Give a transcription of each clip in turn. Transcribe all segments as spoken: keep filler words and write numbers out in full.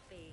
be.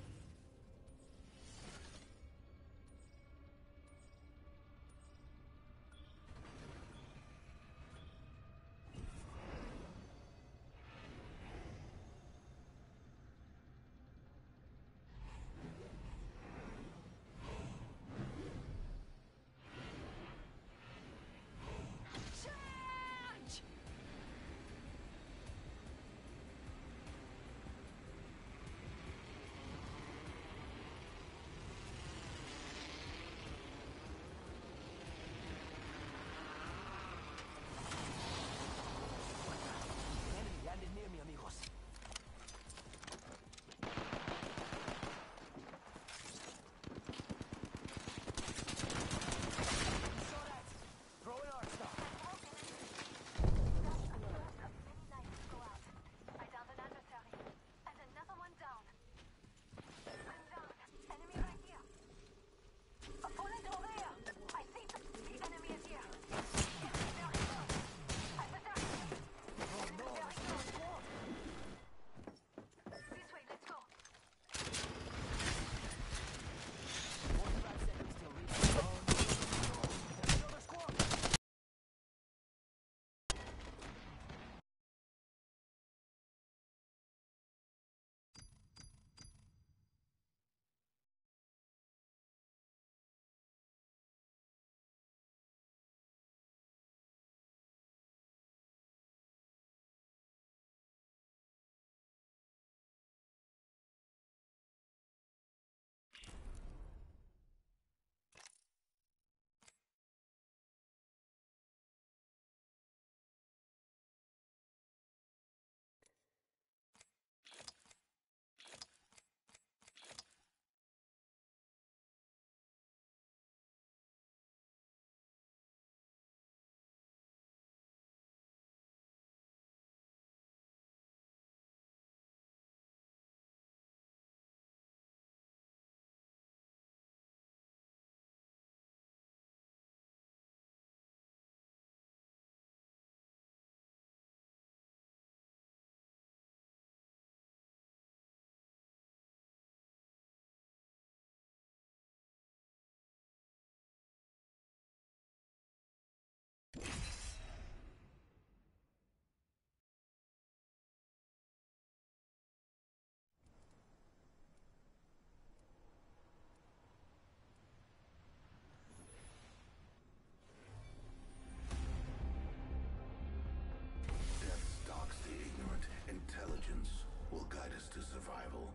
Survival.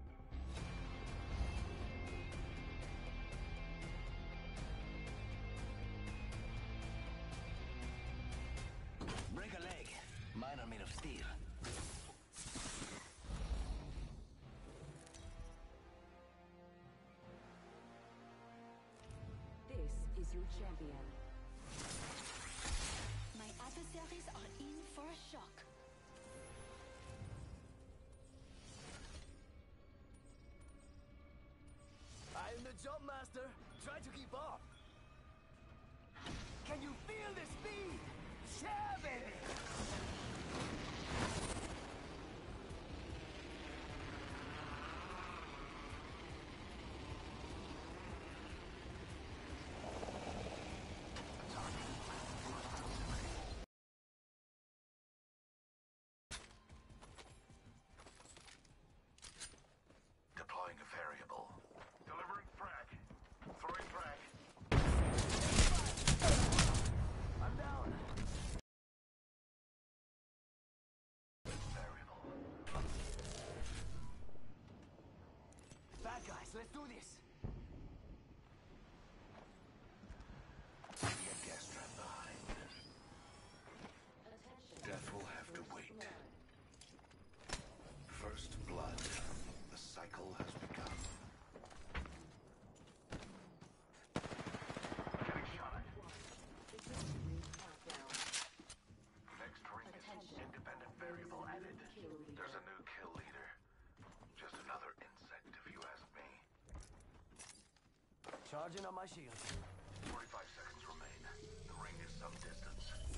Break a leg. Mine are made of steel. This is your champion. My adversaries are in for a shock. I am the jump master. Try to keep up. Can you feel the speed? Yeah, baby! Deploying a variable. Delivering frag. Throwing frag. I'm down. Variable. Bad guys, let's do this. Get gas trap behind. Death will have to wait. First blood. The cycle has begun. Getting shot at. Next ring is independent variable added. There's a new kill leader. Just another insect if you ask me. Charging on my shield. forty-five seconds remain. The ring is some distance.